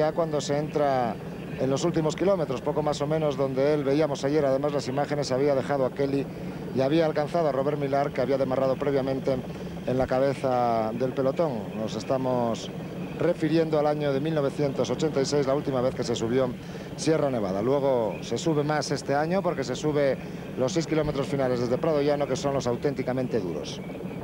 ya cuando se entra en los últimos kilómetros, poco más o menos donde él, veíamos ayer además las imágenes, había dejado a Kelly y había alcanzado a Robert Millar, que había demarrado previamente en la cabeza del pelotón. Nos estamos refiriendo al año de 1986, la última vez que se subió Sierra Nevada. Luego se sube más este año porque se sube los 6 kilómetros finales desde Prado Llano, que son los auténticamente duros.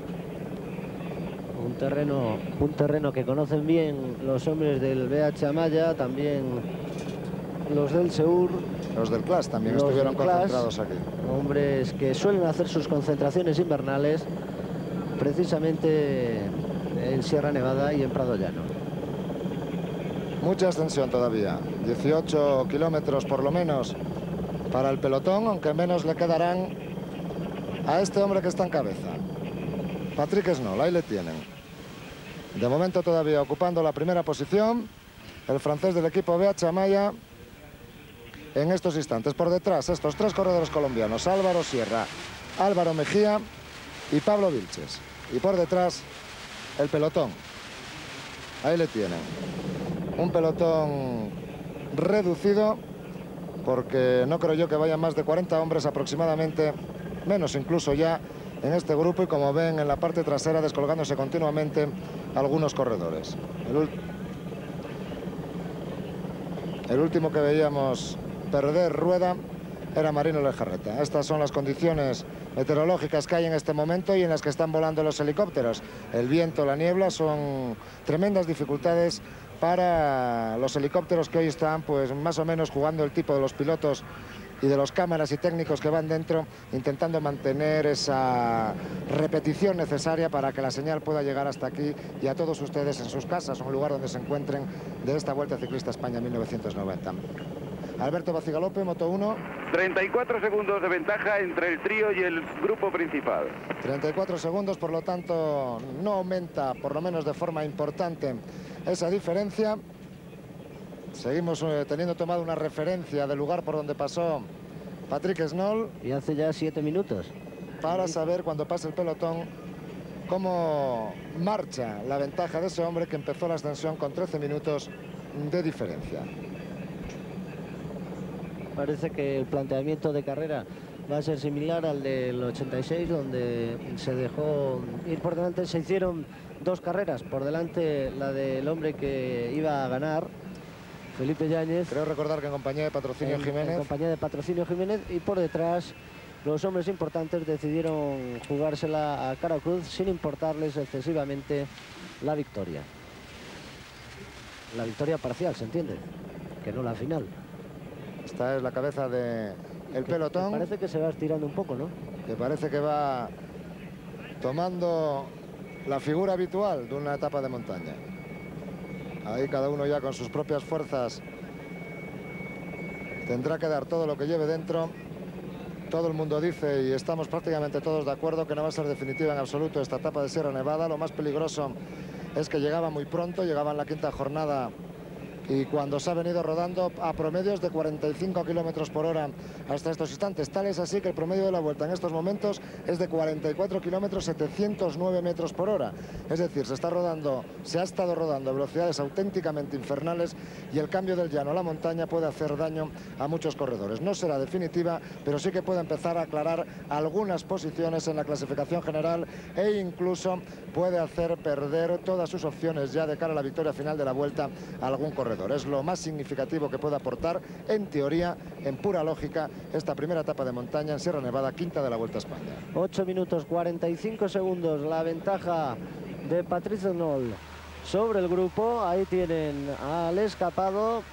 Un terreno que conocen bien los hombres del BH Amaya, también los del Seur. Los del CLAS también estuvieron concentrados aquí. Hombres que suelen hacer sus concentraciones invernales precisamente en Sierra Nevada y en Prado Llano. Mucha extensión todavía, 18 kilómetros por lo menos para el pelotón, aunque menos le quedarán a este hombre que está en cabeza. Patrick Snoll, ahí le tienen. De momento todavía ocupando la primera posición, el francés del equipo BH Amaya. En estos instantes, por detrás, estos tres corredores colombianos, Álvaro Sierra, Álvaro Mejía y Pablo Vilches. Y por detrás, el pelotón. Ahí le tienen. Un pelotón reducido, porque no creo yo que vayan más de 40 hombres aproximadamente, menos incluso ya, en este grupo. Y como ven, en la parte trasera, descolgándose continuamente algunos corredores. El último que veíamos perder rueda era Marino Lejarreta. Estas son las condiciones meteorológicas que hay en este momento y en las que están volando los helicópteros. El viento, la niebla son tremendas dificultades para los helicópteros, que hoy están pues más o menos jugando el tipo de los pilotos y de los cámaras y técnicos que van dentro, intentando mantener esa repetición necesaria para que la señal pueda llegar hasta aquí y a todos ustedes en sus casas o en el lugar donde se encuentren de esta Vuelta Ciclista España 1990. Alberto Bacigalope, Moto 1. 34 segundos de ventaja entre el trío y el grupo principal. 34 segundos, por lo tanto, no aumenta, por lo menos de forma importante, esa diferencia. Seguimos teniendo tomado una referencia del lugar por donde pasó Patrick Snoll. Y hace ya 7 minutos. Para saber, cuando pase el pelotón, cómo marcha la ventaja de ese hombre que empezó la ascensión con 13 minutos de diferencia. Parece que el planteamiento de carrera va a ser similar al del 86, donde se dejó ir por delante. Se hicieron 2 carreras. Por delante la del hombre que iba a ganar, Felipe Yáñez. Creo recordar que en compañía de Patrocinio Jiménez. En compañía de Patrocinio Jiménez. Y por detrás los hombres importantes decidieron jugársela a cara o cruz sin importarles excesivamente la victoria. La victoria parcial, ¿se entiende? Que no la final. Esta es la cabeza del pelotón. Parece que se va estirando un poco, ¿no? Que parece que va tomando la figura habitual de una etapa de montaña. Ahí cada uno ya con sus propias fuerzas tendrá que dar todo lo que lleve dentro. Todo el mundo dice, y estamos prácticamente todos de acuerdo, que no va a ser definitiva en absoluto esta etapa de Sierra Nevada. Lo más peligroso es que llegaba muy pronto, llegaba en la 5ª jornada, y cuando se ha venido rodando a promedios de 45 kilómetros por hora hasta estos instantes. Tal es así que el promedio de la vuelta en estos momentos es de 44 kilómetros 709 metros por hora. Es decir, se ha estado rodando a velocidades auténticamente infernales, y el cambio del llano a la montaña puede hacer daño a muchos corredores. No será definitiva, pero sí que puede empezar a aclarar algunas posiciones en la clasificación general, e incluso puede hacer perder todas sus opciones ya de cara a la victoria final de la vuelta a algún corredor. Es lo más significativo que puede aportar, en teoría, en pura lógica, esta primera etapa de montaña en Sierra Nevada, 5ª de la Vuelta a España. 8 minutos 45 segundos la ventaja de Patrick Snoll sobre el grupo. Ahí tienen al escapado.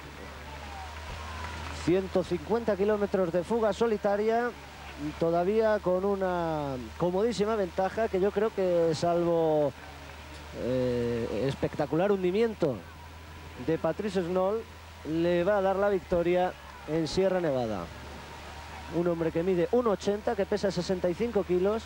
150 kilómetros de fuga solitaria, todavía con una comodísima ventaja que yo creo que, salvo espectacular hundimiento de Patrick Snoll, le va a dar la victoria en Sierra Nevada. Un hombre que mide 1,80, que pesa 65 kilos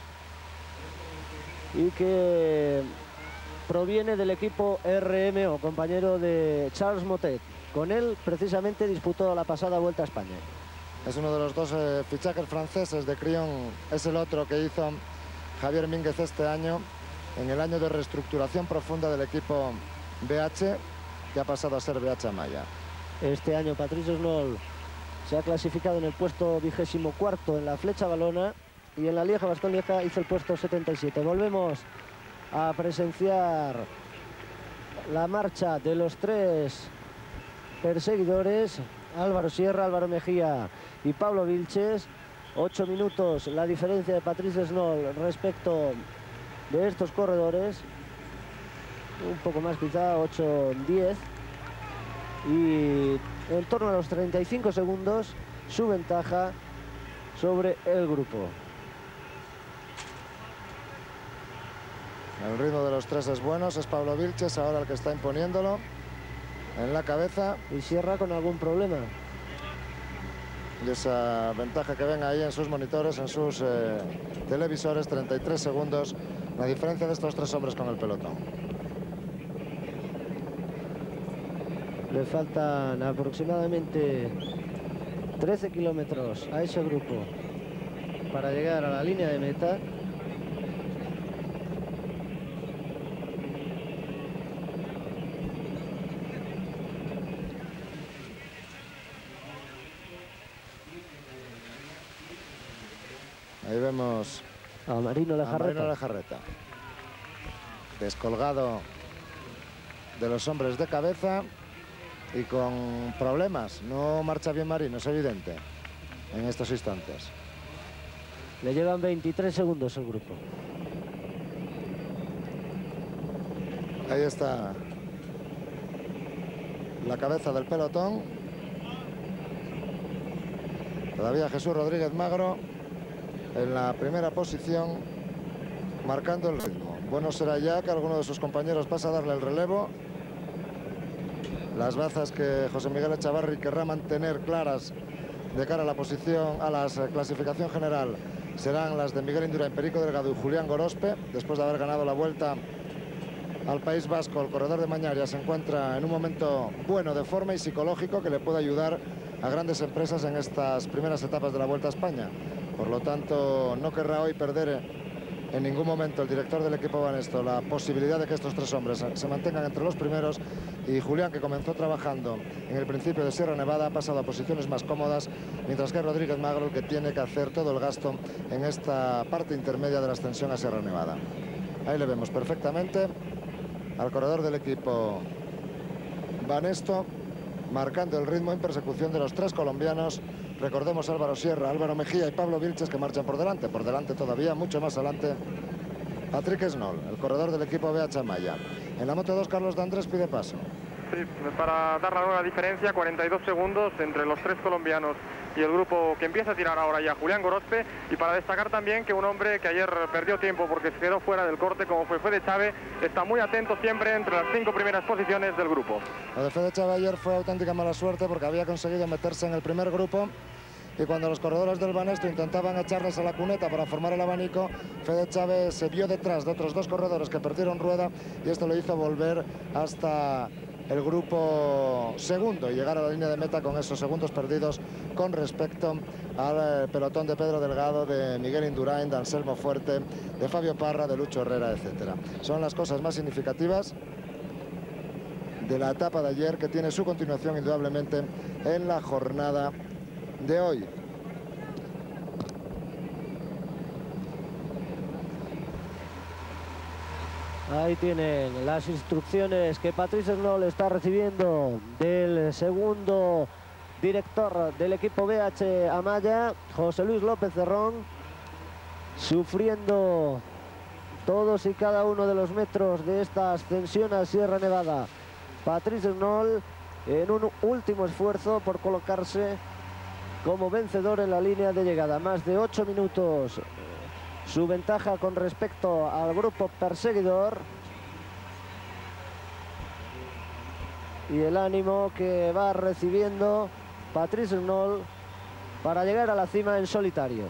y que proviene del equipo RMO, compañero de Charles Motet. Con él precisamente disputó la pasada Vuelta a España. Es uno de los 2 fichajes franceses de Krion. Es el otro que hizo Javier Mínguez este año, en el año de reestructuración profunda del equipo BH. que ha pasado a ser BH Amaya. Este año Patrice Snoll se ha clasificado en el puesto 24º en la flecha balona y en la Lieja-Bastogne-Lieja hizo el puesto 77. Volvemos a presenciar la marcha de los tres perseguidores, Álvaro Sierra, Álvaro Mejía y Pablo Vilches. 8 minutos la diferencia de Patrice Snoll respecto de estos corredores, un poco más quizá, 8-10, y en torno a los 35 segundos su ventaja sobre el grupo. El ritmo de los tres es bueno, es Pablo Vilches ahora el que está imponiéndolo en la cabeza. Y Sierra con algún problema. Y esa ventaja que ven ahí en sus monitores, en sus televisores, 33 segundos, la diferencia de estos tres hombres con el pelotón. Le faltan aproximadamente 13 kilómetros a ese grupo para llegar a la línea de meta. Ahí vemos A Marino Lejarreta, descolgado de los hombres de cabeza y con problemas. No marcha bien Marino, es evidente, en estos instantes. Le llevan 23 segundos el grupo. Ahí está la cabeza del pelotón. Todavía Jesús Rodríguez Magro en la primera posición, marcando el ritmo. Bueno será ya que alguno de sus compañeros pasa a darle el relevo. Las bazas que José Miguel Echavarri querrá mantener claras de cara a la posición, a la clasificación general, serán las de Miguel Indurain, Perico Delgado y Julián Gorospe. Después de haber ganado la Vuelta al País Vasco, el corredor de Mañaria se encuentra en un momento bueno de forma y psicológico que le puede ayudar a grandes empresas en estas primeras etapas de la Vuelta a España. Por lo tanto, no querrá hoy perder en ningún momento el director del equipo Banesto la posibilidad de que estos tres hombres se mantengan entre los primeros. Y Julián, que comenzó trabajando en el principio de Sierra Nevada, ha pasado a posiciones más cómodas, mientras que Rodríguez Magro, el que tiene que hacer todo el gasto en esta parte intermedia de la ascensión a Sierra Nevada. Ahí le vemos perfectamente al corredor del equipo Banesto, marcando el ritmo en persecución de los tres colombianos. Recordemos Álvaro Sierra, Álvaro Mejía y Pablo Vilches, que marchan por delante. Por delante todavía, mucho más adelante, Patrick Snoll, el corredor del equipo BH Amaya. En la Moto2, Carlos D'Andrés pide paso. Sí, para dar la nueva diferencia, 42 segundos entre los tres colombianos y el grupo que empieza a tirar ahora ya, Julián Gorospe. Y para destacar también que un hombre que ayer perdió tiempo porque se quedó fuera del corte, como fue Fede Chávez, está muy atento siempre entre las 5 primeras posiciones del grupo. Lo de Fede Chávez ayer fue auténtica mala suerte porque había conseguido meterse en el primer grupo, y cuando los corredores del Banesto intentaban echarles a la cuneta para formar el abanico, Fede Chávez se vio detrás de otros dos corredores que perdieron rueda, y esto le hizo volver hasta el grupo segundo y llegar a la línea de meta con esos segundos perdidos con respecto al pelotón de Pedro Delgado, de Miguel Indurain, de Anselmo Fuerte, de Fabio Parra, de Lucho Herrera, etcétera. Son las cosas más significativas de la etapa de ayer, que tiene su continuación indudablemente en la jornada de hoy. Ahí tienen las instrucciones que Patrice Snoll está recibiendo del segundo director del equipo BH Amaya, José Luis López Cerrón, sufriendo todos y cada uno de los metros de esta ascensión a Sierra Nevada. Patrice Snoll en un último esfuerzo por colocarse como vencedor en la línea de llegada. Más de 8 minutos su ventaja con respecto al grupo perseguidor, y el ánimo que va recibiendo Patrice Snoll para llegar a la cima en solitario.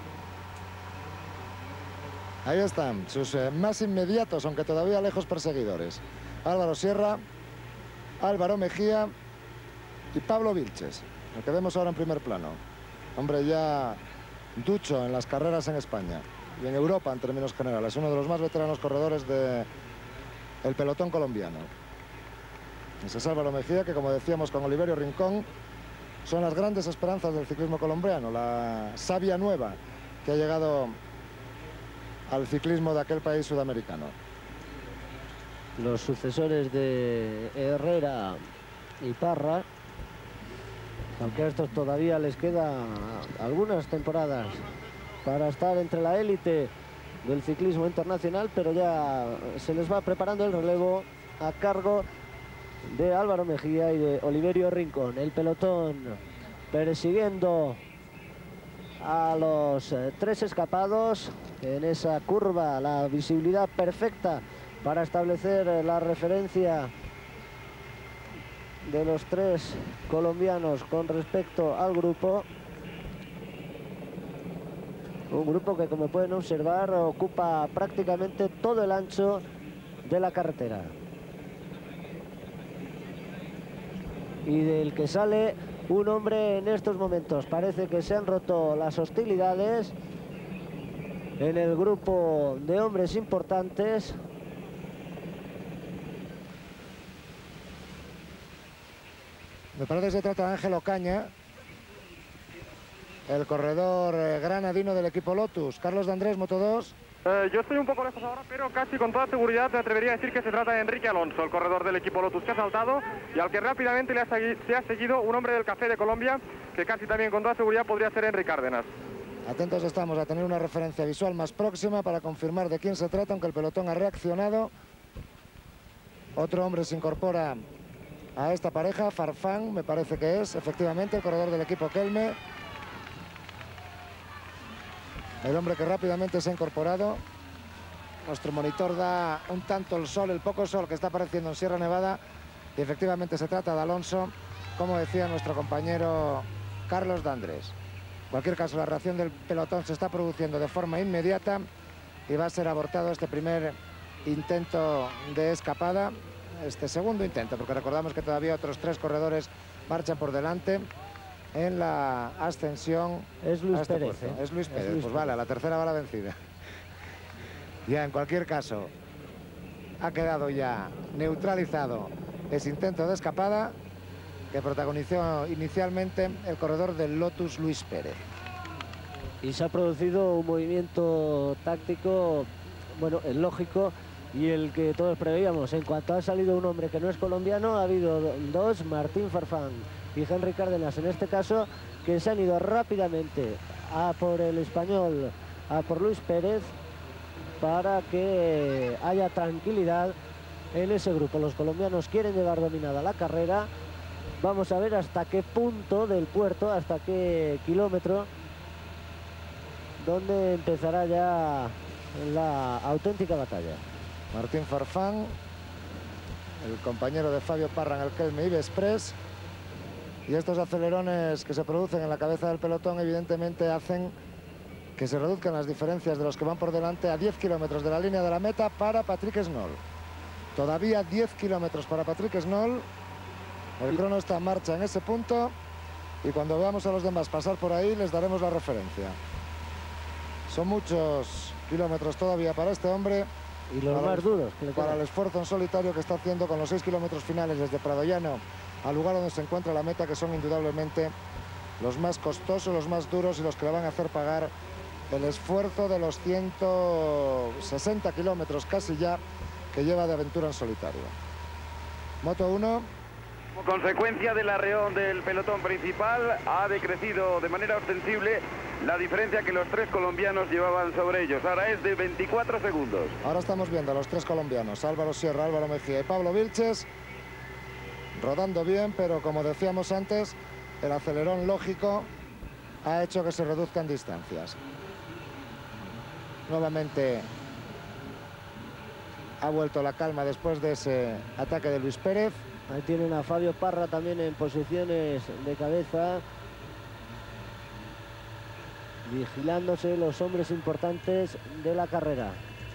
Ahí están sus más inmediatos, aunque todavía lejos, perseguidores: Álvaro Sierra, Álvaro Mejía y Pablo Vilches, el que vemos ahora en primer plano. Hombre ya ducho en las carreras en España y en Europa en términos generales, uno de los más veteranos corredores del pelotón colombiano. Ese es Álvaro Mejía, que como decíamos con Oliverio Rincón, son las grandes esperanzas del ciclismo colombiano, la savia nueva que ha llegado al ciclismo de aquel país sudamericano. Los sucesores de Herrera y Parra, aunque a estos todavía les quedan algunas temporadas para estar entre la élite del ciclismo internacional, pero ya se les va preparando el relevo a cargo de Álvaro Mejía y de Oliverio Rincón. El pelotón persiguiendo a los tres escapados en esa curva, la visibilidad perfecta para establecer la referencia de los tres colombianos con respecto al grupo. Un grupo que, como pueden observar, ocupa prácticamente todo el ancho de la carretera. Y del que sale un hombre en estos momentos. Parece que se han roto las hostilidades en el grupo de hombres importantes. Me parece que se trata de Ángel Ocaña, el corredor granadino del equipo Lotus. Carlos de Andrés, Moto 2. Yo estoy un poco lejos ahora, pero casi con toda seguridad me atrevería a decir que se trata de Enrique Alonso, el corredor del equipo Lotus, que ha saltado y al que rápidamente se ha seguido un hombre del Café de Colombia, que casi también con toda seguridad podría ser Henry Cárdenas. Atentos estamos a tener una referencia visual más próxima para confirmar de quién se trata, aunque el pelotón ha reaccionado. Otro hombre se incorpora a esta pareja, Farfán, me parece que es, efectivamente, el corredor del equipo Kelme. El hombre que rápidamente se ha incorporado. Nuestro monitor da un tanto el sol, el poco sol que está apareciendo en Sierra Nevada. Y efectivamente se trata de Alonso, como decía nuestro compañero Carlos de Andrés. En cualquier caso, la reacción del pelotón se está produciendo de forma inmediata y va a ser abortado este primer intento de escapada. Este segundo intento, porque recordamos que todavía otros tres corredores marchan por delante en la ascensión. Es Luis Pérez. Es Luis Pérez, pues vale, a la tercera va la vencida. Ya, en cualquier caso, ha quedado ya neutralizado ese intento de escapada que protagonizó inicialmente el corredor del Lotus, Luis Pérez. Y se ha producido un movimiento táctico, bueno, el lógico y el que todos preveíamos. En cuanto ha salido un hombre que no es colombiano, ha habido dos, Martín Farfán y Henry Cárdenas en este caso, que se han ido rápidamente a por el español, a por Luis Pérez, para que haya tranquilidad en ese grupo. Los colombianos quieren llevar dominada la carrera. Vamos a ver hasta qué punto del puerto, hasta qué kilómetro, donde empezará ya la auténtica batalla. Martín Farfán, el compañero de Fabio Parra en el Kelme Ibe Express. Y estos acelerones que se producen en la cabeza del pelotón evidentemente hacen que se reduzcan las diferencias de los que van por delante a 10 kilómetros de la línea de la meta para Patrick Snoll. Todavía 10 kilómetros para Patrick Snoll. El crono está en marcha en ese punto y cuando veamos a los demás pasar por ahí les daremos la referencia. Son muchos kilómetros todavía para este hombre. Y los más duros. Para el esfuerzo en solitario que está haciendo con los 6 kilómetros finales desde Pradollano al lugar donde se encuentra la meta, que son indudablemente los más costosos, los más duros y los que le van a hacer pagar el esfuerzo de los 160 kilómetros casi ya que lleva de aventura en solitario. Moto 1. Como consecuencia del arreón del pelotón principal, ha decrecido de manera ostensible la diferencia que los tres colombianos llevaban sobre ellos. Ahora es de 24 segundos. Ahora estamos viendo a los tres colombianos, Álvaro Sierra, Álvaro Mejía y Pablo Vilches, rodando bien, pero como decíamos antes, el acelerón lógico ha hecho que se reduzcan distancias. Nuevamente ha vuelto la calma después de ese ataque de Luis Pérez. Ahí tienen a Fabio Parra también en posiciones de cabeza, vigilándose los hombres importantes de la carrera.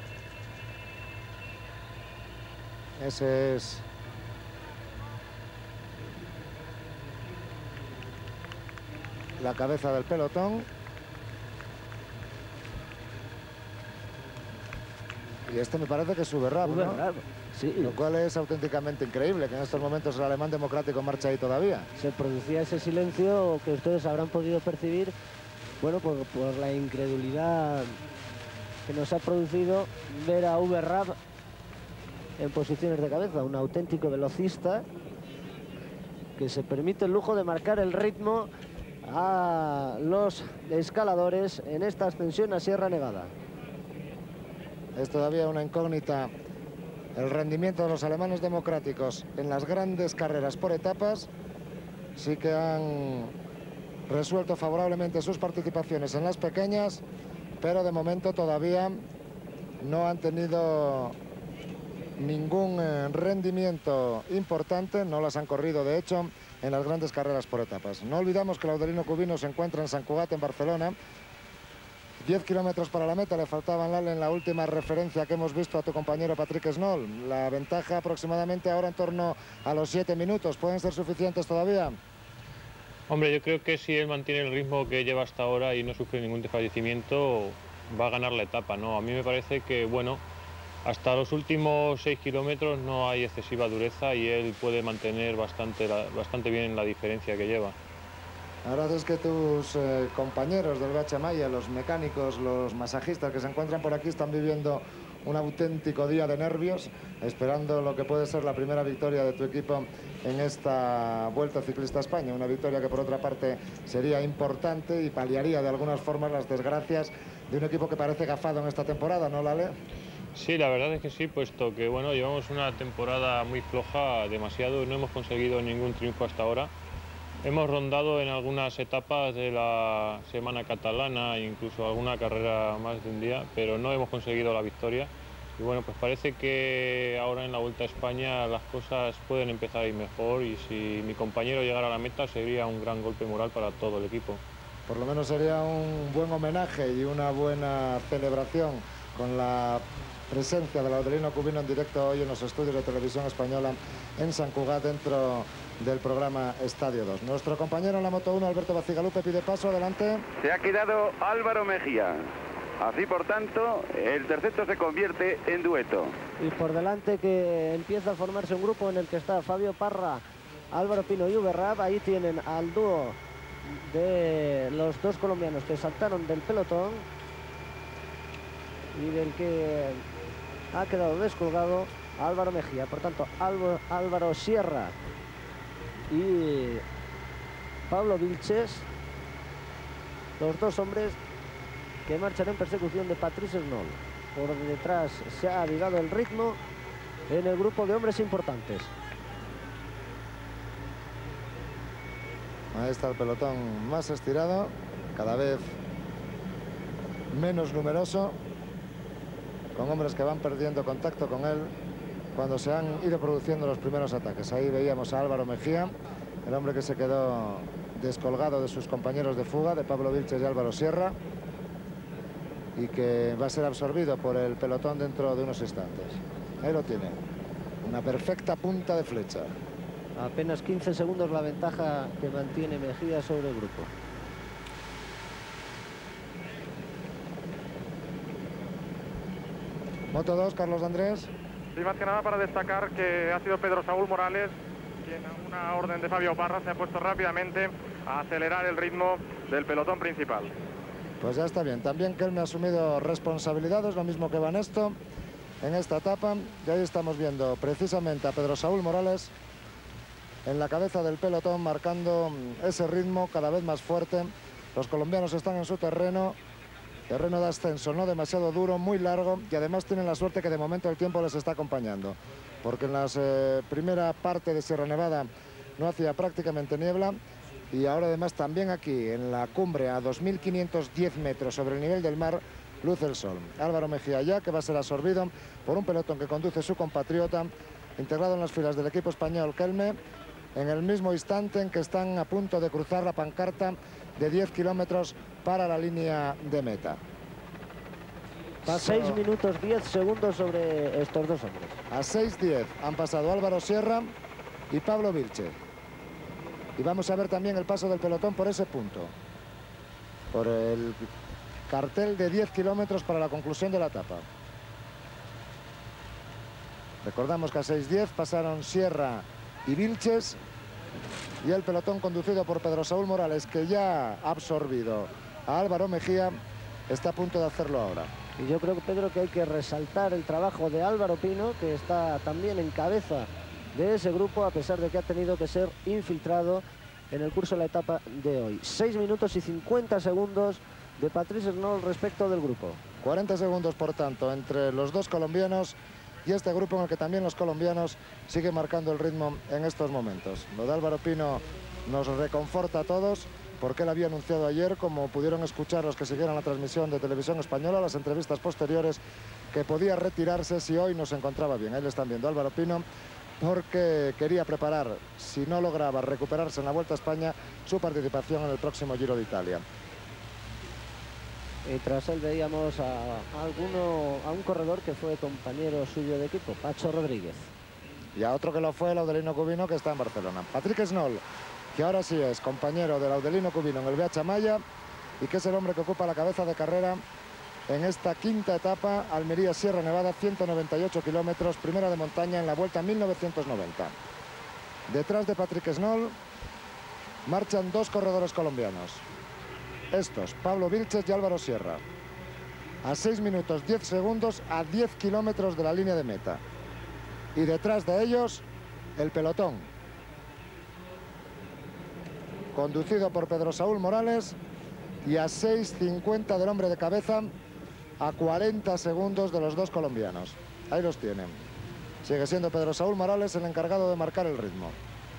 Ese es la cabeza del pelotón. Y este me parece que sube rápido, ¿no? Sí. Lo cual es auténticamente increíble, que en estos momentos el alemán democrático marcha ahí todavía. Se producía ese silencio que ustedes habrán podido percibir, bueno, por la incredulidad que nos ha producido ver a Uwe Raab en posiciones de cabeza, un auténtico velocista que se permite el lujo de marcar el ritmo a los escaladores en esta ascensión a Sierra Nevada. Es todavía una incógnita el rendimiento de los alemanes democráticos en las grandes carreras por etapas. Sí que han resuelto favorablemente sus participaciones en las pequeñas, pero de momento todavía no han tenido ningún rendimiento importante, no las han corrido de hecho en las grandes carreras por etapas. No olvidamos que Laudelino Cubino se encuentra en Sant Cugat, en Barcelona. 10 kilómetros para la meta, le faltaban, Lale, en la última referencia que hemos visto a tu compañero Patrick Snoll. La ventaja aproximadamente ahora en torno a los 7 minutos. ¿Pueden ser suficientes todavía? Hombre, yo creo que si él mantiene el ritmo que lleva hasta ahora y no sufre ningún desfallecimiento, va a ganar la etapa, ¿no? A mí me parece que, bueno, hasta los últimos 6 kilómetros no hay excesiva dureza y él puede mantener bastante bien la diferencia que lleva. La verdad es que tus compañeros del Bachamaya, los mecánicos, los masajistas que se encuentran por aquí, están viviendo un auténtico día de nervios, esperando lo que puede ser la primera victoria de tu equipo en esta Vuelta Ciclista a España. Una victoria que por otra parte sería importante y paliaría de algunas formas las desgracias de un equipo que parece gafado en esta temporada, ¿no, Lale? Sí, la verdad es que sí, puesto que bueno, llevamos una temporada muy floja, demasiado, no hemos conseguido ningún triunfo hasta ahora. Hemos rondado en algunas etapas de la semana catalana e incluso alguna carrera más de un día, pero no hemos conseguido la victoria. Y bueno, pues parece que ahora en la Vuelta a España las cosas pueden empezar a ir mejor y si mi compañero llegara a la meta sería un gran golpe moral para todo el equipo. Por lo menos sería un buen homenaje y una buena celebración con la presencia de Laudelino Cubino en directo hoy en los estudios de Televisión Española en Sant Cugat, dentro del programa Estadio 2. Nuestro compañero en la Moto 1, Alberto Bacigalupe, pide paso. Adelante. Se ha quedado Álvaro Mejía. Así, por tanto, el terceto se convierte en dueto. Y por delante que empieza a formarse un grupo en el que está Fabio Parra, Álvaro Pino y Uwe Raab. Ahí tienen al dúo de los dos colombianos que saltaron del pelotón y del que ha quedado descolgado Álvaro Mejía. Por tanto, Álvaro Sierra y Pablo Vilches, los dos hombres que marchan en persecución de Patrice Snoll. Por detrás se ha avivado el ritmo en el grupo de hombres importantes. Ahí está el pelotón más estirado, cada vez menos numeroso, con hombres que van perdiendo contacto con él cuando se han ido produciendo los primeros ataques. Ahí veíamos a Álvaro Mejía, el hombre que se quedó descolgado de sus compañeros de fuga, de Pablo Vilches y Álvaro Sierra, y que va a ser absorbido por el pelotón dentro de unos instantes. Ahí lo tiene, una perfecta punta de flecha. Apenas 15 segundos la ventaja que mantiene Mejía sobre el grupo. Moto 2, Carlos Andrés. Sí, más que nada para destacar que ha sido Pedro Saúl Morales quien a una orden de Fabio Parra se ha puesto rápidamente a acelerar el ritmo del pelotón principal. Pues ya está bien. También que él me ha asumido responsabilidades, lo mismo que Banesto en esta etapa. Y ahí estamos viendo precisamente a Pedro Saúl Morales en la cabeza del pelotón, marcando ese ritmo cada vez más fuerte. Los colombianos están en su terreno de ascenso, no demasiado duro, muy largo, y además tienen la suerte que de momento el tiempo les está acompañando, porque en la primera parte de Sierra Nevada no hacía prácticamente niebla, y ahora además también aquí en la cumbre a 2.510 metros sobre el nivel del mar luce el sol. Álvaro Mejía ya, que va a ser absorbido por un pelotón que conduce su compatriota, integrado en las filas del equipo español Kelme, en el mismo instante en que están a punto de cruzar la pancarta de 10 kilómetros para la línea de meta. 6 minutos 10 segundos sobre estos dos hombres. A 6:10 han pasado Álvaro Sierra y Pablo Vilches. Y vamos a ver también el paso del pelotón por ese punto, por el cartel de 10 kilómetros para la conclusión de la etapa. Recordamos que a 6:10 pasaron Sierra y Vilches, y el pelotón conducido por Pedro Saúl Morales, que ya ha absorbido a Álvaro Mejía, está a punto de hacerlo ahora. Y yo creo, Pedro, que hay que resaltar el trabajo de Álvaro Pino, que está también en cabeza de ese grupo, a pesar de que ha tenido que ser infiltrado en el curso de la etapa de hoy. 6 minutos y 50 segundos de Patrice Snoll respecto del grupo. 40 segundos, por tanto, entre los dos colombianos y este grupo en el que también los colombianos siguen marcando el ritmo en estos momentos. Lo de Álvaro Pino nos reconforta a todos, porque él había anunciado ayer, como pudieron escuchar los que siguieron la transmisión de Televisión Española, las entrevistas posteriores, que podía retirarse si hoy no se encontraba bien. Ahí le están viendo Álvaro Pino, porque quería preparar, si no lograba recuperarse en la Vuelta a España, su participación en el próximo Giro de Italia. Y tras él veíamos a un corredor que fue compañero suyo de equipo, Pacho Rodríguez. Y a otro que lo fue, el Audelino Cubino, que está en Barcelona. Patrick Snoll, que ahora sí es compañero del Audelino Cubino en el BH Maya, y que es el hombre que ocupa la cabeza de carrera en esta quinta etapa, Almería-Sierra Nevada, 198 kilómetros, primera de montaña en la Vuelta 1990. Detrás de Patrick Snoll marchan dos corredores colombianos. Estos, Pablo Vilches y Álvaro Sierra. A 6 minutos 10 segundos, a 10 kilómetros de la línea de meta. Y detrás de ellos, el pelotón, conducido por Pedro Saúl Morales, y a 6:50 del hombre de cabeza, a 40 segundos de los dos colombianos. Ahí los tienen. Sigue siendo Pedro Saúl Morales el encargado de marcar el ritmo.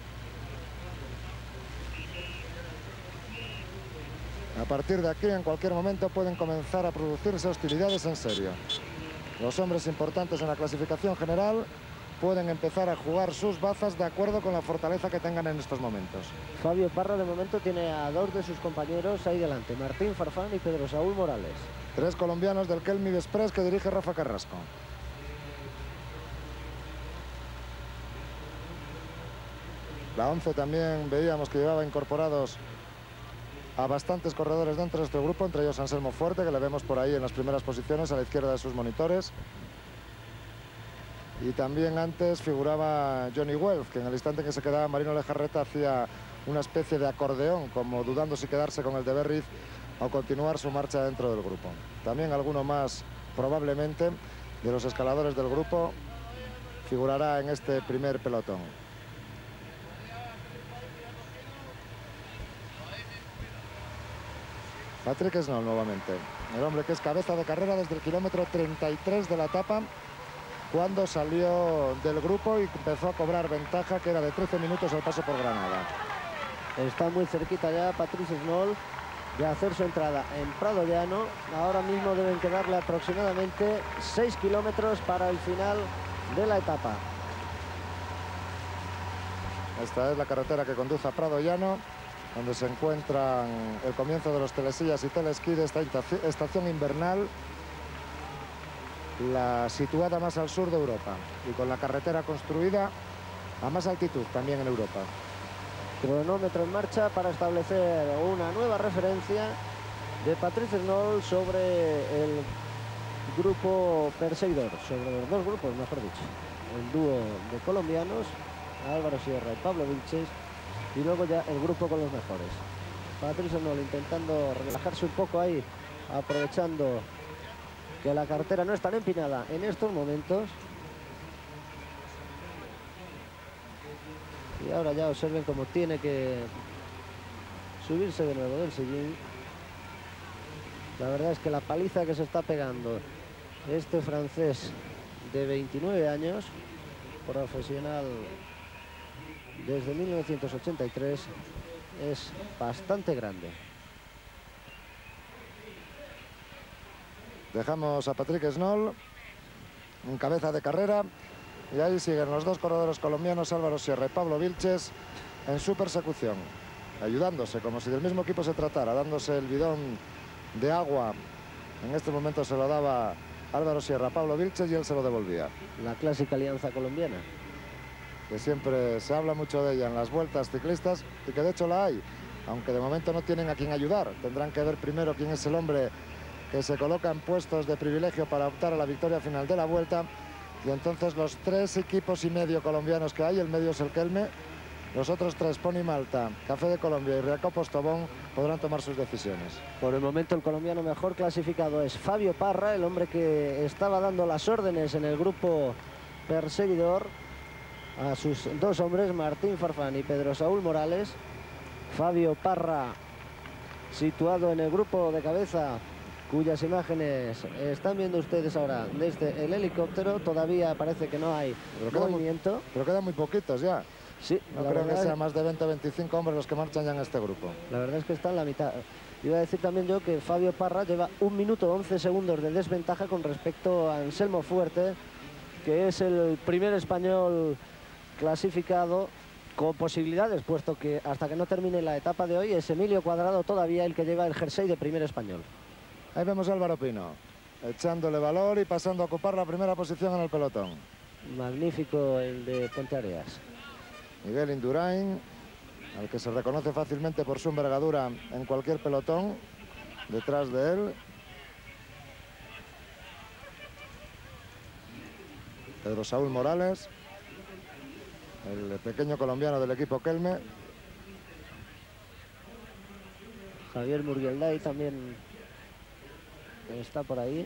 A partir de aquí, en cualquier momento, pueden comenzar a producirse hostilidades en serio. Los hombres importantes en la clasificación general pueden empezar a jugar sus bazas de acuerdo con la fortaleza que tengan en estos momentos. Fabio Parra de momento tiene a dos de sus compañeros ahí delante, Martín Farfán y Pedro Saúl Morales. 3 colombianos del Kelmy Express que dirige Rafa Carrasco. La 11 también veíamos que llevaba incorporados a bastantes corredores dentro de este grupo, entre ellos Anselmo Fuerte, que le vemos por ahí en las primeras posiciones a la izquierda de sus monitores. Y también antes figuraba Johnny Welf, que en el instante en que se quedaba Marino Lejarreta hacía una especie de acordeón, como dudando si quedarse con el de Berriz o continuar su marcha dentro del grupo. También alguno más, probablemente, de los escaladores del grupo figurará en este primer pelotón. Patrick Snoll nuevamente, el hombre que es cabeza de carrera desde el kilómetro 33 de la etapa, cuando salió del grupo y empezó a cobrar ventaja, que era de 13 minutos al paso por Granada. Está muy cerquita ya Patrice Snoll de hacer su entrada en Prado Llano. Ahora mismo deben quedarle aproximadamente 6 kilómetros para el final de la etapa. Esta es la carretera que conduce a Prado Llano, donde se encuentran el comienzo de los telesillas y telesquí de esta estación invernal, la situada más al sur de Europa y con la carretera construida a más altitud también en Europa. Cronómetro en marcha para establecer una nueva referencia de Patrice Snoll sobre el grupo perseguidor, sobre los dos grupos, mejor dicho. El dúo de colombianos, Álvaro Sierra y Pablo Vilches, y luego ya el grupo con los mejores. Patrice Snoll intentando relajarse un poco ahí, aprovechando que la carretera no es tan empinada en estos momentos. Y ahora ya observen cómo tiene que subirse de nuevo del sillín. La verdad es que la paliza que se está pegando este francés de 29 años, profesional desde 1983, es bastante grande. Dejamos a Patrick Snoll en cabeza de carrera y ahí siguen los dos corredores colombianos, Álvaro Sierra y Pablo Vilches, en su persecución, ayudándose como si del mismo equipo se tratara, dándose el bidón de agua. En este momento se lo daba Álvaro Sierra a Pablo Vilches y él se lo devolvía. La clásica alianza colombiana, que siempre se habla mucho de ella en las vueltas ciclistas y que de hecho la hay, aunque de momento no tienen a quien ayudar. Tendrán que ver primero quién es el hombre que se coloca en puestos de privilegio para optar a la victoria final de la Vuelta, Y entonces los 3 equipos y medio colombianos que hay, el medio es el Kelme, los otros 3, Pony Malta, Café de Colombia y Rialcao Postobón, podrán tomar sus decisiones. Por el momento el colombiano mejor clasificado es Fabio Parra, el hombre que estaba dando las órdenes en el grupo perseguidor a sus 2 hombres, Martín Farfán y Pedro Saúl Morales. Fabio Parra situado en el grupo de cabeza, cuyas imágenes están viendo ustedes ahora desde el helicóptero. Todavía parece que no hay movimiento. Pero quedan muy poquitos ya. Sí, no creo que sea más de 20 o 25 hombres los que marchan ya en este grupo. La verdad es que está en la mitad. Iba a decir también yo que Fabio Parra lleva 1 minuto 11 segundos de desventaja con respecto a Anselmo Fuerte, que es el primer español clasificado con posibilidades, puesto que hasta que no termine la etapa de hoy es Emilio Cuadrado todavía el que lleva el jersey de primer español. Ahí vemos a Álvaro Pino, echándole valor y pasando a ocupar la primera posición en el pelotón. Magnífico el de Puenteareas. Miguel Indurain, al que se reconoce fácilmente por su envergadura en cualquier pelotón, detrás de él. Pedro Saúl Morales, el pequeño colombiano del equipo Kelme. Javier Murguelday también está por ahí.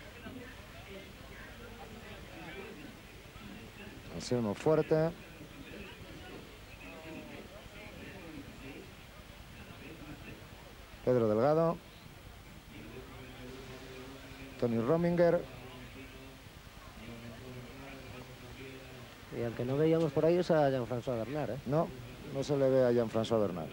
Anselmo Fuerte. Pedro Delgado. Tony Rominger. Y aunque no veíamos por ahí es a Jean-François Bernard, ¿eh? No, no se le ve a Jean-François Bernard.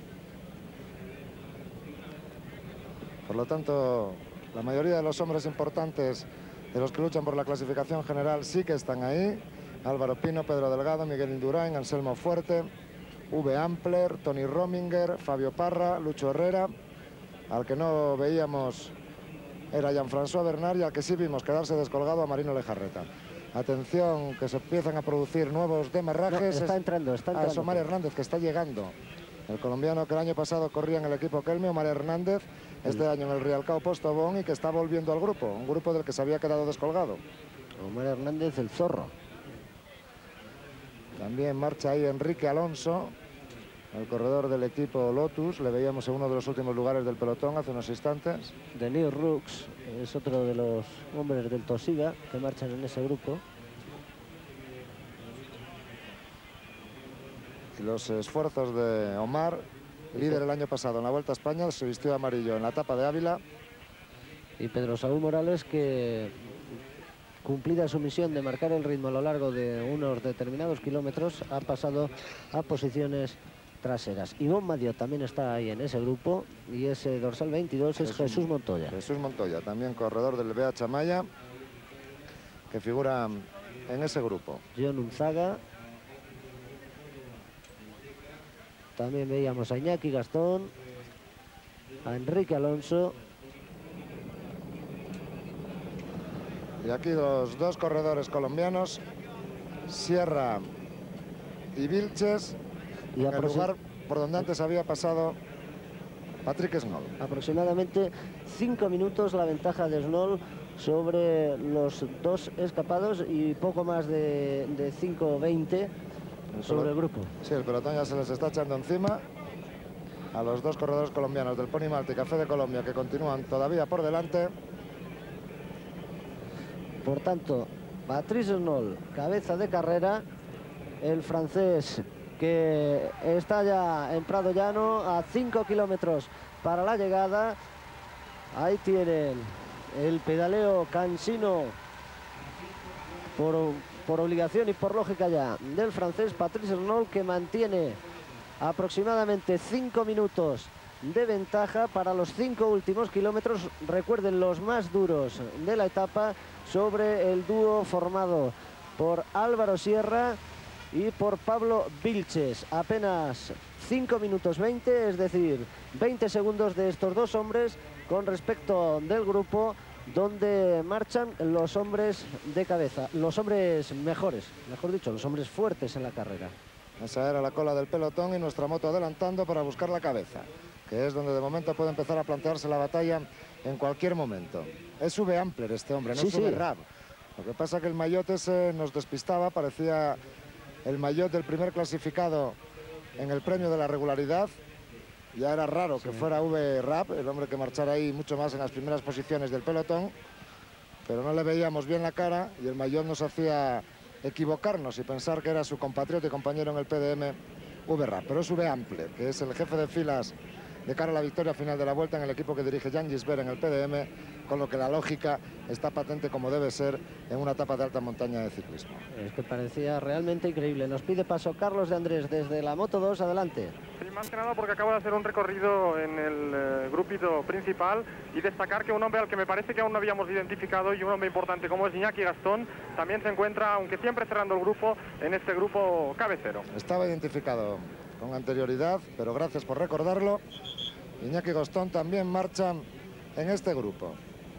Por lo tanto, la mayoría de los hombres importantes de los que luchan por la clasificación general sí que están ahí. Álvaro Pino, Pedro Delgado, Miguel Indurain, Anselmo Fuerte, V. Ampler, Tony Rominger, Fabio Parra, Lucho Herrera. Al que no veíamos era Jean-François Bernard y al que sí vimos quedarse descolgado a Marino Lejarreta. Atención, que se empiezan a producir nuevos demarrajes. No, está entrando. Es Omar Hernández, que está llegando. El colombiano que el año pasado corría en el equipo Kelme, Omar Hernández, este año en el Rialcao Postobón, y que está volviendo al grupo, un grupo del que se había quedado descolgado. Omar Hernández, el zorro. También marcha ahí Enrique Alonso, el corredor del equipo Lotus. Le veíamos en uno de los últimos lugares del pelotón hace unos instantes. Denis Roux es otro de los hombres del Tosiga que marchan en ese grupo. Y los esfuerzos de Omar, líder el año pasado en la Vuelta a España, se vistió de amarillo en la etapa de Ávila. Y Pedro Saúl Morales, que cumplida su misión de marcar el ritmo a lo largo de unos determinados kilómetros, ha pasado a posiciones traseras. Ivonne Madiot también está ahí en ese grupo, y ese dorsal 22 es Jesús Montoya. Jesús Montoya, también corredor del BH Amaya, que figura en ese grupo. John Unzaga. También veíamos a Iñaki Gastón, a Enrique Alonso. Y aquí los 2 corredores colombianos, Sierra y Vilches, Y en el lugar por donde antes había pasado Patrick Snoll. Aproximadamente 5 minutos la ventaja de Snoll sobre los 2 escapados y poco más de 5:20 sobre el grupo. Sí, el pelotón ya se les está echando encima a los 2 corredores colombianos del Pony Malta y Café de Colombia, que continúan todavía por delante. Por tanto, Patrice Snoll, cabeza de carrera, el francés que está ya en Prado Llano, a 5 kilómetros para la llegada. Ahí tienen el pedaleo cansino por obligación y por lógica ya del francés Patrice Snoll, que mantiene aproximadamente 5 minutos de ventaja para los 5 últimos kilómetros. Recuerden, los más duros de la etapa, sobre el dúo formado por Álvaro Sierra y por Pablo Vilches. Apenas 5 minutos 20, es decir, 20 segundos de estos 2 hombres con respecto del grupo, donde marchan los hombres de cabeza, los hombres mejores, mejor dicho, los hombres fuertes en la carrera. Esa era la cola del pelotón y nuestra moto adelantando para buscar la cabeza, que es donde de momento puede empezar a plantearse la batalla en cualquier momento. Es V. Ampler este hombre, no es V. Rab. Lo que pasa es que el maillot ese nos despistaba, parecía el maillot del primer clasificado en el premio de la regularidad. Ya era raro que fuera V-Rap, el hombre que marchara ahí mucho más en las primeras posiciones del pelotón, pero no le veíamos bien la cara y el maillot nos hacía equivocarnos y pensar que era su compatriota y compañero en el PDM V-Rap. Pero es V-Ample, que es el jefe de filas de cara a la victoria final de la Vuelta en el equipo que dirige Jan Gisbert en el PDM, con lo que la lógica está patente como debe ser en una etapa de alta montaña de ciclismo. Es que parecía realmente increíble. Nos pide paso Carlos de Andrés desde la Moto 2, adelante. Sí, más que nada porque acabo de hacer un recorrido en el grupito principal y destacar que un hombre al que me parece que aún no habíamos identificado y un hombre importante como es Iñaki Gastón también se encuentra, aunque siempre cerrando el grupo, en este grupo cabecero. Estaba identificado con anterioridad, pero gracias por recordarlo. Iñaki Gastón también marcha en este grupo.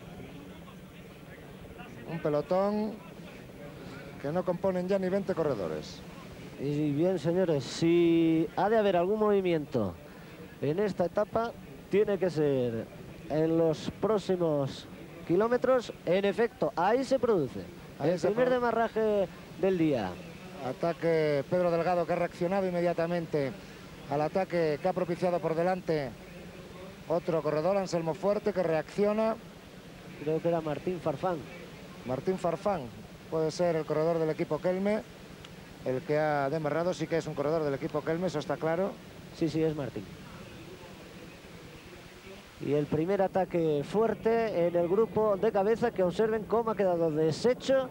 Un pelotón que no componen ya ni 20 corredores. Y bien, señores, si ha de haber algún movimiento en esta etapa, tiene que ser en los próximos kilómetros. En efecto, ahí se produce el primer demarraje del día. Ataque Pedro Delgado, que ha reaccionado inmediatamente al ataque que ha propiciado por delante otro corredor, Anselmo Fuerte, que reacciona. Creo que era Martín Farfán. Martín Farfán puede ser el corredor del equipo Kelme, el que ha demarrado. Sí que es un corredor del equipo Kelme, eso está claro. Sí, es Martín. Y el primer ataque fuerte en el grupo de cabeza, que observen cómo ha quedado deshecho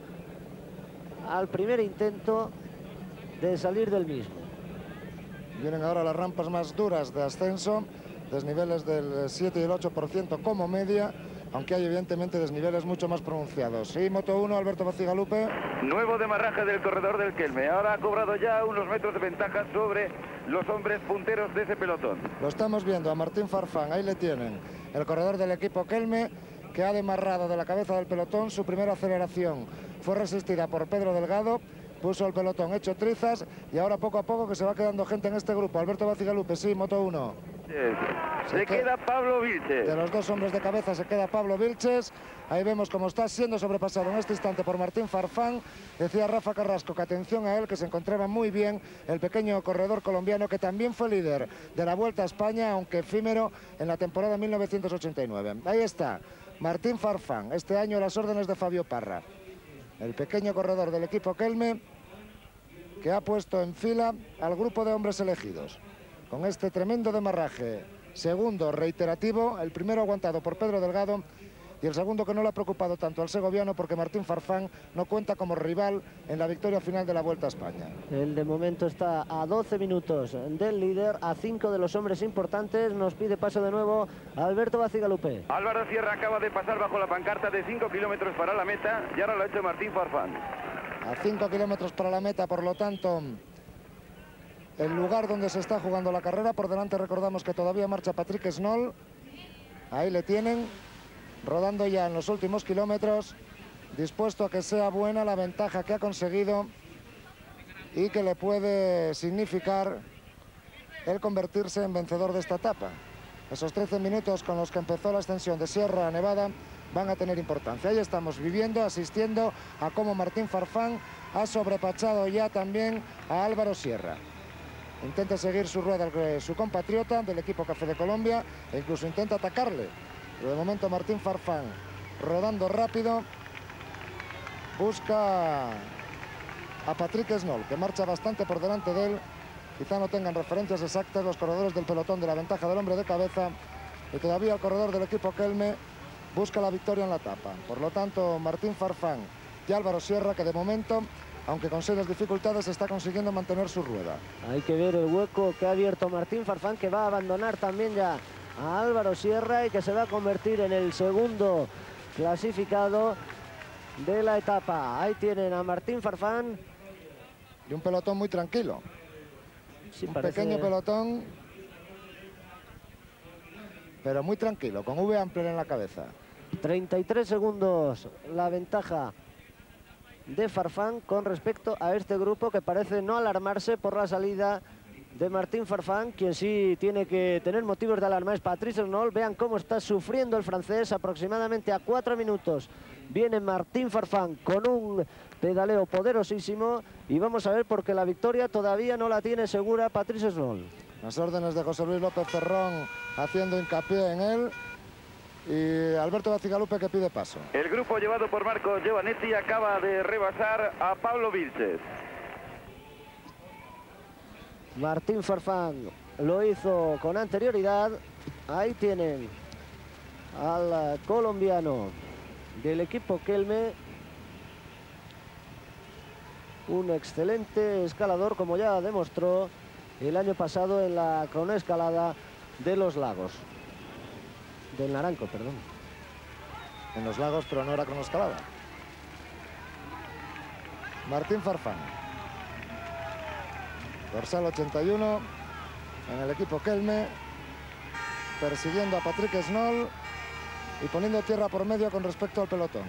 al primer intento de salir del mismo. Vienen ahora las rampas más duras de ascenso, desniveles del 7 y el 8% como media, aunque hay evidentemente desniveles mucho más pronunciados. Sí, Moto 1, Alberto Bacigalupe. Nuevo demarraje del corredor del Kelme. Ahora ha cobrado ya unos metros de ventaja sobre los hombres punteros de ese pelotón. Lo estamos viendo a Martín Farfán, ahí le tienen, el corredor del equipo Kelme, que ha demarrado de la cabeza del pelotón. Su primera aceleración fue resistida por Pedro Delgado, puso el pelotón hecho trizas y ahora poco a poco que se va quedando gente en este grupo. Alberto Bacigalupe, sí, Moto 1. Se queda Pablo Vilches. De los dos hombres de cabeza se queda Pablo Vilches. Ahí vemos cómo está siendo sobrepasado en este instante por Martín Farfán. Decía Rafa Carrasco que atención a él, que se encontraba muy bien el pequeño corredor colombiano, que también fue líder de la Vuelta a España, aunque efímero en la temporada 1989. Ahí está Martín Farfán, este año a las órdenes de Fabio Parra, el pequeño corredor del equipo Kelme, que ha puesto en fila al grupo de hombres elegidos con este tremendo demarraje. Segundo reiterativo, el primero aguantado por Pedro Delgado y el segundo que no le ha preocupado tanto al segoviano, porque Martín Farfán no cuenta como rival en la victoria final de la Vuelta a España. Él de momento está a 12 minutos del líder, a 5 de los hombres importantes. Nos pide paso de nuevo Alberto Bacigalupe. Álvaro Sierra acaba de pasar bajo la pancarta de 5 kilómetros para la meta y ahora lo ha hecho Martín Farfán. A 5 kilómetros para la meta, por lo tanto, el lugar donde se está jugando la carrera. Por delante recordamos que todavía marcha Patrick Snoll. Ahí le tienen, rodando ya en los últimos kilómetros, dispuesto a que sea buena la ventaja que ha conseguido y que le puede significar el convertirse en vencedor de esta etapa. Esos 13 minutos con los que empezó la ascensión de Sierra Nevada van a tener importancia. Ahí estamos viviendo, asistiendo a cómo Martín Farfán ha sobrepasado ya también a Álvaro Sierra. Intenta seguir su rueda su compatriota del equipo Café de Colombia e incluso intenta atacarle. Pero de momento Martín Farfán, rodando rápido, busca a Patrick Snoll, que marcha bastante por delante de él. Quizá no tengan referencias exactas los corredores del pelotón de la ventaja del hombre de cabeza, y todavía el corredor del equipo Kelme busca la victoria en la etapa. Por lo tanto, Martín Farfán y Álvaro Sierra, que de momento, aunque con serias dificultades, está consiguiendo mantener su rueda. Hay que ver el hueco que ha abierto Martín Farfán, que va a abandonar también ya a Álvaro Sierra y que se va a convertir en el segundo clasificado de la etapa. Ahí tienen a Martín Farfán. Y un pelotón muy tranquilo. Sí, un parece... pequeño pelotón, pero muy tranquilo, con V-Ample en la cabeza. 33 segundos la ventaja de Farfán con respecto a este grupo, que parece no alarmarse por la salida de Martín Farfán. Quien sí tiene que tener motivos de alarma es Patrice Arnold. Vean cómo está sufriendo el francés, aproximadamente a 4 minutos. Viene Martín Farfán con un pedaleo poderosísimo y vamos a ver, porque la victoria todavía no la tiene segura Patrice Arnold. Las órdenes de José Luis López Ferrón haciendo hincapié en él, y Alberto Bacigalupe que pide paso. El grupo llevado por Marco Giovanetti acaba de rebasar a Pablo Vilches. Martín Farfán lo hizo con anterioridad. Ahí tienen al colombiano del equipo Kelme, un excelente escalador, como ya demostró el año pasado en la cronoescalada de los Lagos. Del Naranco, perdón. En los Lagos, pero no era cronoescalada. Martín Farfán. Dorsal 81 en el equipo Kelme, persiguiendo a Patrick Snoll y poniendo tierra por medio con respecto al pelotón.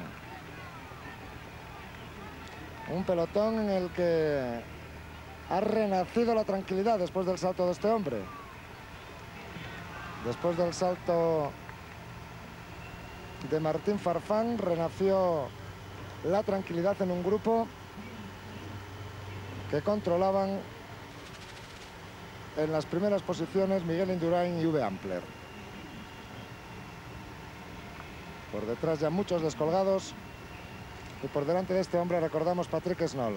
Un pelotón en el que ha renacido la tranquilidad después del salto de este hombre. Después del salto de Martín Farfán renació la tranquilidad en un grupo que controlaban en las primeras posiciones Miguel Indurain y Uwe Ampler. Por detrás ya muchos descolgados y por delante de este hombre, recordamos, Patrick Snoll.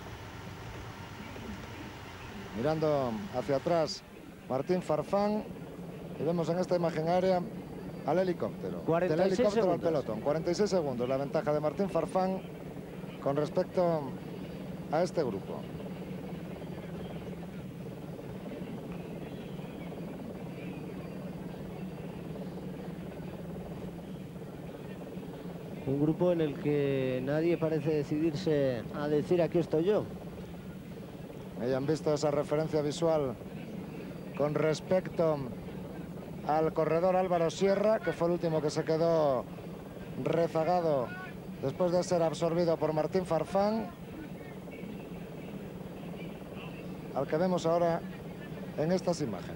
Mirando hacia atrás Martín Farfán, y vemos en esta imagen aérea al helicóptero. 46 del helicóptero segundos. al pelotón. 46 segundos la ventaja de Martín Farfán con respecto a este grupo. Un grupo en el que nadie parece decidirse a decir aquí estoy yo. Hayan visto esa referencia visual con respecto al corredor Álvaro Sierra, que fue el último que se quedó rezagado después de ser absorbido por Martín Farfán, al que vemos ahora en estas imágenes.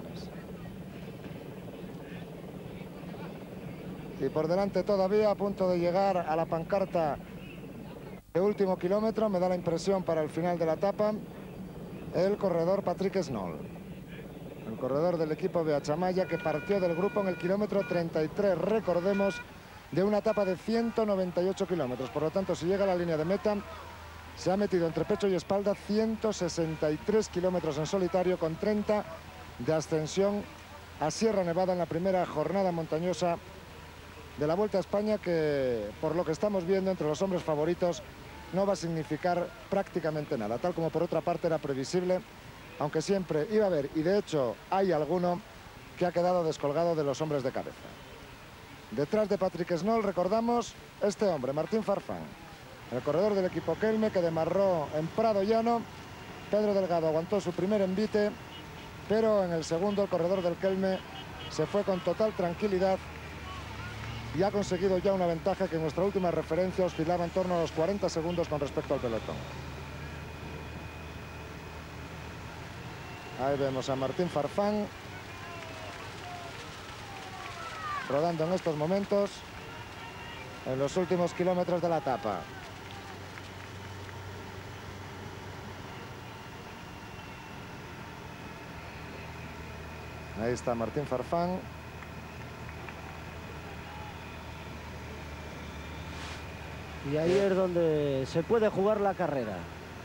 Y por delante todavía, a punto de llegar a la pancarta de último kilómetro, me da la impresión para el final de la etapa, el corredor Patrick Snoll, el corredor del equipo Beachamaya, que partió del grupo en el kilómetro 33, recordemos, de una etapa de 198 kilómetros. Por lo tanto, si llega a la línea de meta, se ha metido entre pecho y espalda 163 kilómetros en solitario, con 30 de ascensión a Sierra Nevada en la primera jornada montañosa de la Vuelta a España, que por lo que estamos viendo entre los hombres favoritos no va a significar prácticamente nada, tal como por otra parte era previsible, aunque siempre iba a haber, y de hecho hay alguno que ha quedado descolgado de los hombres de cabeza. Detrás de Patrick Snoll, recordamos, este hombre, Martín Farfán, el corredor del equipo Kelme, que demarró en Prado Llano. Pedro Delgado aguantó su primer envite, pero en el segundo el corredor del Kelme se fue con total tranquilidad y ha conseguido ya una ventaja que en nuestra última referencia oscilaba en torno a los 40 segundos con respecto al pelotón. Ahí vemos a Martín Farfán rodando en estos momentos en los últimos kilómetros de la etapa. Ahí está Martín Farfán. Y ahí es donde se puede jugar la carrera.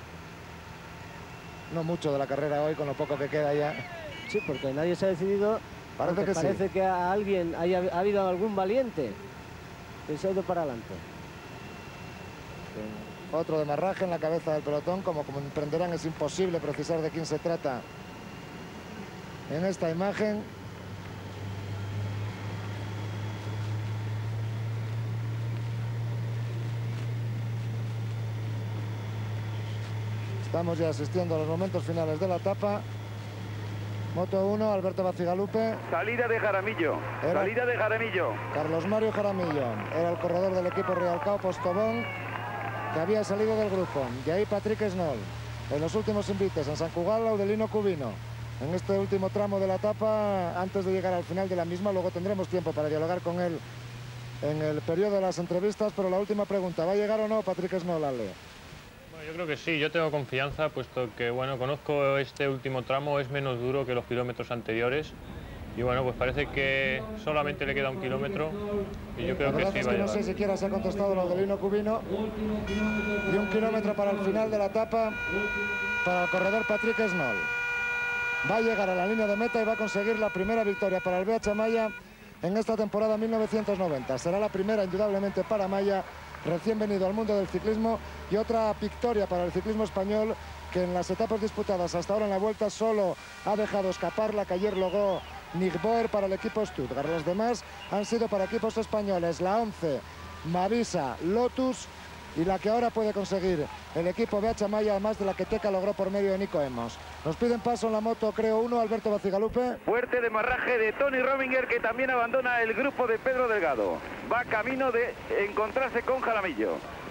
No mucho de la carrera hoy, con lo poco que queda ya. Sí, porque nadie se ha decidido. Parece Que a alguien ha habido algún valiente que se ha ido para adelante. Otro demarraje en la cabeza del pelotón. Como comprenderán, es imposible precisar de quién se trata en esta imagen. Estamos ya asistiendo a los momentos finales de la etapa. Moto 1, Alberto Bacigalupe. Salida de Jaramillo. Salida de Jaramillo. Carlos Mario Jaramillo era el corredor del equipo Rialcao Postobón, que había salido del grupo. Y ahí Patrick Snoll, en los últimos invites en San Cugal, Laudelino Cubino. en este último tramo de la etapa, antes de llegar al final de la misma. Luego tendremos tiempo para dialogar con él en el periodo de las entrevistas, pero la última pregunta, ¿va a llegar o no Patrick Snoll, Ale? Bueno, yo creo que sí, yo tengo confianza, puesto que, bueno, conozco este último tramo, es menos duro que los kilómetros anteriores. Y bueno, pues parece que solamente le queda 1 kilómetro y yo creo que sí va a llegar. No sé siquiera se ha contestado lo del Lino Cubino. Y 1 kilómetro para el final de la etapa para el corredor Patrick Snoll. Va a llegar a la línea de meta y va a conseguir la primera victoria para el BH Maya en esta temporada 1990. Será la primera indudablemente para Maya, recién venido al mundo del ciclismo, y otra victoria para el ciclismo español, que en las etapas disputadas hasta ahora en la Vuelta solo ha dejado escapar la que ayer logró Nick Boer para el equipo Stuttgart. Los demás han sido para equipos españoles, la 11, Mavisa, Lotus, y la que ahora puede conseguir el equipo BH Maya, además de la que Teca logró por medio de Nico Emos. Nos piden paso en la moto, creo, 1, Alberto Bacigalupe. Fuerte demarraje de Tony Rominger, que también abandona el grupo de Pedro Delgado. Va camino de encontrarse con Jaramillo.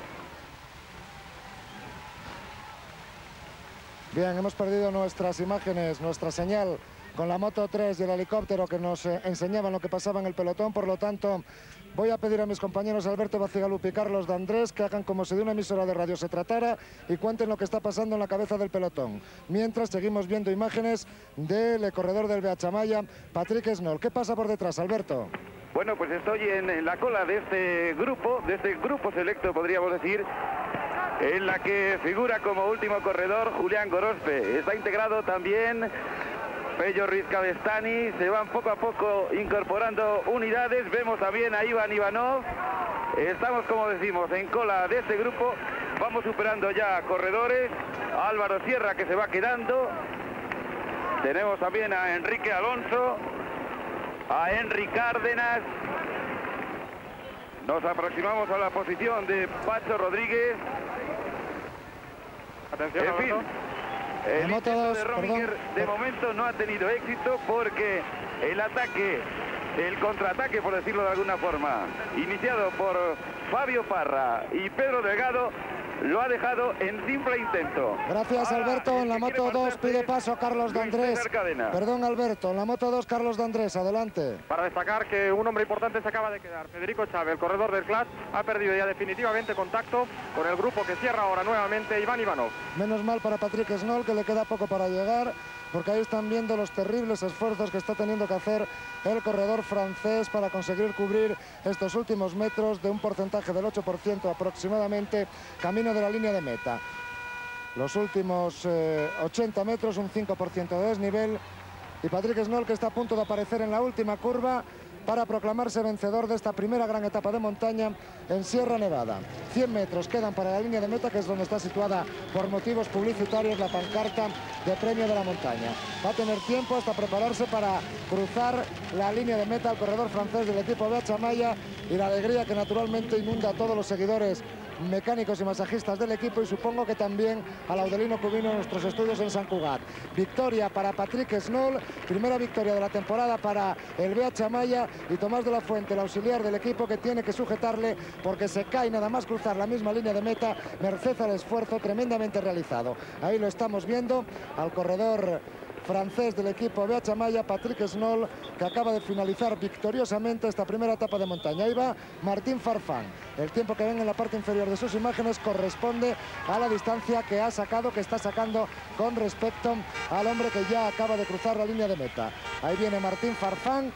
Bien, hemos perdido nuestras imágenes, nuestra señal con la Moto 3 y el helicóptero que nos enseñaban lo que pasaba en el pelotón. Por lo tanto, voy a pedir a mis compañeros Alberto Bacigalupe y Carlos D'Andrés que hagan como si de una emisora de radio se tratara y cuenten lo que está pasando en la cabeza del pelotón. Mientras seguimos viendo imágenes del corredor del BH Maya, Patrick Snoll. ¿Qué pasa por detrás, Alberto? Bueno, pues estoy en la cola de este grupo selecto, podríamos decir, en la que figura como último corredor Julián Gorospe. Está integrado también Pello Ruiz Cabestany. Se van poco a poco incorporando unidades. Vemos también a Iván Ivanov. Estamos, como decimos, en cola de este grupo. Vamos superando ya corredores. A Álvaro Sierra, que se va quedando. Tenemos también a Enrique Alonso, a Henry Cárdenas. Nos aproximamos a la posición de Pacho Rodríguez. Atención, en fin, el Moto intento 2, de Rominger de momento no ha tenido éxito, porque el contraataque, por decirlo de alguna forma, iniciado por Fabio Parra y Pedro Delgado, lo ha dejado en simple intento. Gracias, Ahora, Alberto. En la Moto 2 pide paso Carlos Luis D'Andrés. César Cadena. Perdón, Alberto. En la Moto 2, Carlos D'Andrés. Adelante. Para destacar que un hombre importante se acaba de quedar. Federico Chávez, el corredor del Clash, ha perdido ya definitivamente contacto con el grupo que cierra ahora nuevamente Iván Ivanov. Menos mal para Patrick Snoll, que le queda poco para llegar, porque ahí están viendo los terribles esfuerzos que está teniendo que hacer el corredor francés para conseguir cubrir estos últimos metros de un porcentaje del 8% aproximadamente, camino de la línea de meta. Los últimos 80 metros, un 5% de desnivel, y Patrick Snoll, que está a punto de aparecer en la última curva para proclamarse vencedor de esta primera gran etapa de montaña en Sierra Nevada. 100 metros quedan para la línea de meta, que es donde está situada por motivos publicitarios la pancarta de premio de la montaña. Va a tener tiempo hasta prepararse para cruzar la línea de meta al corredor francés del equipo BH Maya, y la alegría que naturalmente inunda a todos los seguidores mecánicos y masajistas del equipo, y supongo que también a Laudelino Cubino en nuestros estudios en San Cugat. Victoria para Patrick Snoll, primera victoria de la temporada para el BH Maya, y Tomás de la Fuente, el auxiliar del equipo, que tiene que sujetarle porque se cae nada más cruzar la misma línea de meta, merced al esfuerzo tremendamente realizado. Ahí lo estamos viendo al corredor francés del equipo BH Maya, Patrick Snoll, que acaba de finalizar victoriosamente esta primera etapa de montaña. Ahí va Martín Farfán. El tiempo que ven en la parte inferior de sus imágenes corresponde a la distancia que ha sacado, que está sacando con respecto al hombre que ya acaba de cruzar la línea de meta. Ahí viene Martín Farfán.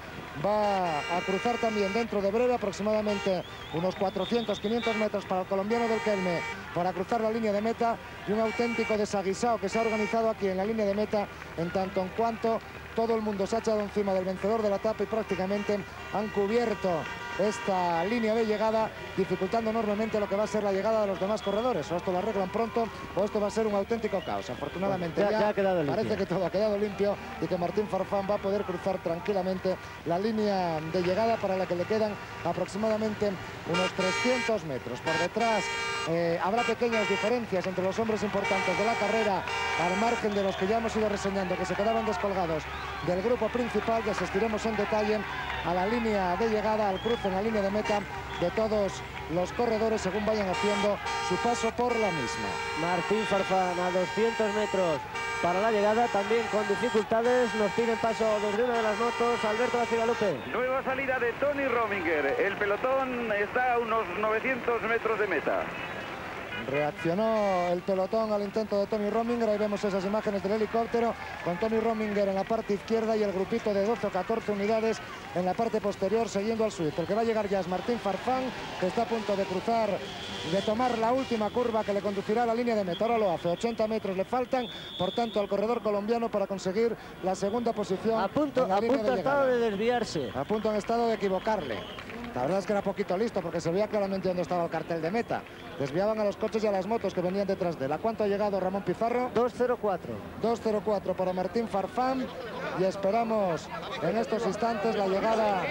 Va a cruzar también dentro de breve, aproximadamente unos 400-500 metros para el colombiano del Kelme, para cruzar la línea de meta, y un auténtico desaguisado que se ha organizado aquí en la línea de meta, en tanto en cuanto todo el mundo se ha echado encima del vencedor de la etapa y prácticamente han cubierto esta línea de llegada, dificultando enormemente lo que va a ser la llegada de los demás corredores. O esto lo arreglan pronto, o esto va a ser un auténtico caos. Afortunadamente ya ha quedado limpio. Parece que todo ha quedado limpio y que Martín Farfán va a poder cruzar tranquilamente la línea de llegada, para la que le quedan aproximadamente unos 300 metros. Por detrás habrá pequeñas diferencias entre los hombres importantes de la carrera, al margen de los que ya hemos ido reseñando, que se quedaban descolgados del grupo principal, que asistiremos en detalle a la línea de llegada, al cruce en la línea de meta de todos los corredores según vayan haciendo su paso por la misma. Martín Farfán a 200 metros para la llegada, también con dificultades. Nos piden paso desde una de las motos Alberto Bacigalupe. Nueva salida de Tony Rominger. El pelotón está a unos 900 metros de meta. Reaccionó el pelotón al intento de Tony Rominger. Ahí vemos esas imágenes del helicóptero con Tony Rominger en la parte izquierda y el grupito de 12 o 14 unidades en la parte posterior siguiendo al suizo. El que va a llegar ya es Martín Farfán, que está a punto de cruzar, de tomar la última curva que le conducirá a la línea de meta. Ahora lo hace, 80 metros le faltan, por tanto, al corredor colombiano para conseguir la segunda posición. A punto ha estado de desviarse. A punto han estado de equivocarle. La verdad es que era poquito listo porque se veía claramente dónde estaba el cartel de meta. Desviaban a los coches y a las motos que venían detrás de él. ¿A cuánto ha llegado Ramón Pizarro? 2:04. 2:04 para Martín Farfán. Y esperamos en estos instantes la llegada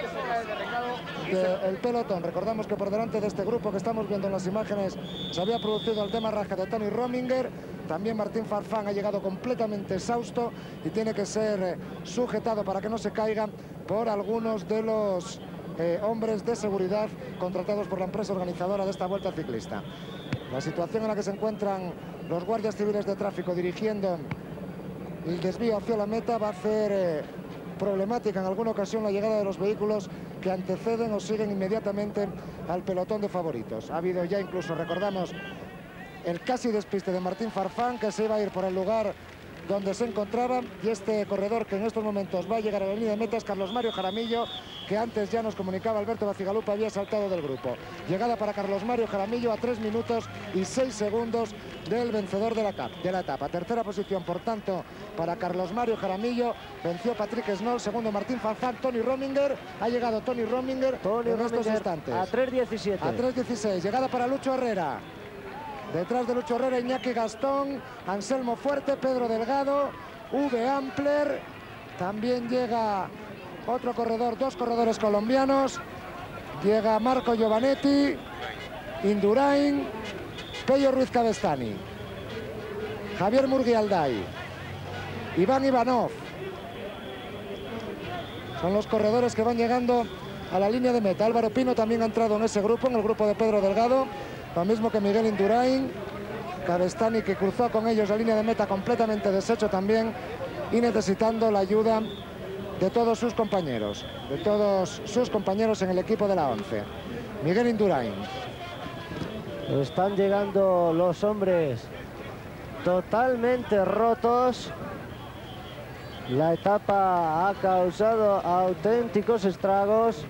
del pelotón. Recordamos que por delante de este grupo que estamos viendo en las imágenes se había producido el demarraje de Tony Rominger. También Martín Farfán ha llegado completamente exhausto y tiene que ser sujetado para que no se caiga por algunos de los hombres de seguridad contratados por la empresa organizadora de esta vuelta ciclista. La situación en la que se encuentran los guardias civiles de tráfico dirigiendo el desvío hacia la meta va a hacer problemática en alguna ocasión la llegada de los vehículos que anteceden o siguen inmediatamente al pelotón de favoritos. Ha habido ya incluso, recordamos, el casi despiste de Martín Farfán, que se iba a ir por el lugar donde se encontraba, y este corredor que en estos momentos va a llegar a la línea de meta es Carlos Mario Jaramillo, que antes ya nos comunicaba Alberto Bacigalupe había saltado del grupo. Llegada para Carlos Mario Jaramillo a 3 minutos y 6 segundos del vencedor de la etapa. Tercera posición, por tanto, para Carlos Mario Jaramillo. Venció Patrick Snoll, segundo Martín Farfán, Tony Rominger. Ha llegado Tony Rominger en estos instantes. A 3:17. A 3:16. Llegada para Lucho Herrera. Detrás de Lucho Herrera, Iñaki Gastón, Anselmo Fuerte, Pedro Delgado, V. Ampler. También llega otro corredor, dos corredores colombianos. Llega Marco Giovanetti, Indurain, Pello Ruiz Cabestany, Javier Murguialday, Iván Ivanov. Son los corredores que van llegando a la línea de meta. Álvaro Pino también ha entrado en ese grupo, en el grupo de Pedro Delgado. Lo mismo que Miguel Indurain, Cabestany, que cruzó con ellos la línea de meta completamente deshecho también y necesitando la ayuda de todos sus compañeros, en el equipo de la 11. Miguel Indurain. Están llegando los hombres totalmente rotos. La etapa ha causado auténticos estragos.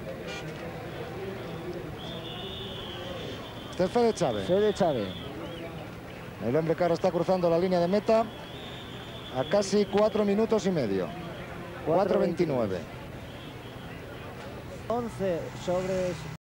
Este es Fede Chávez. Fede Chávez. El hombre que ahora está cruzando la línea de meta a casi 4 minutos y medio. 4:29. 11 sobre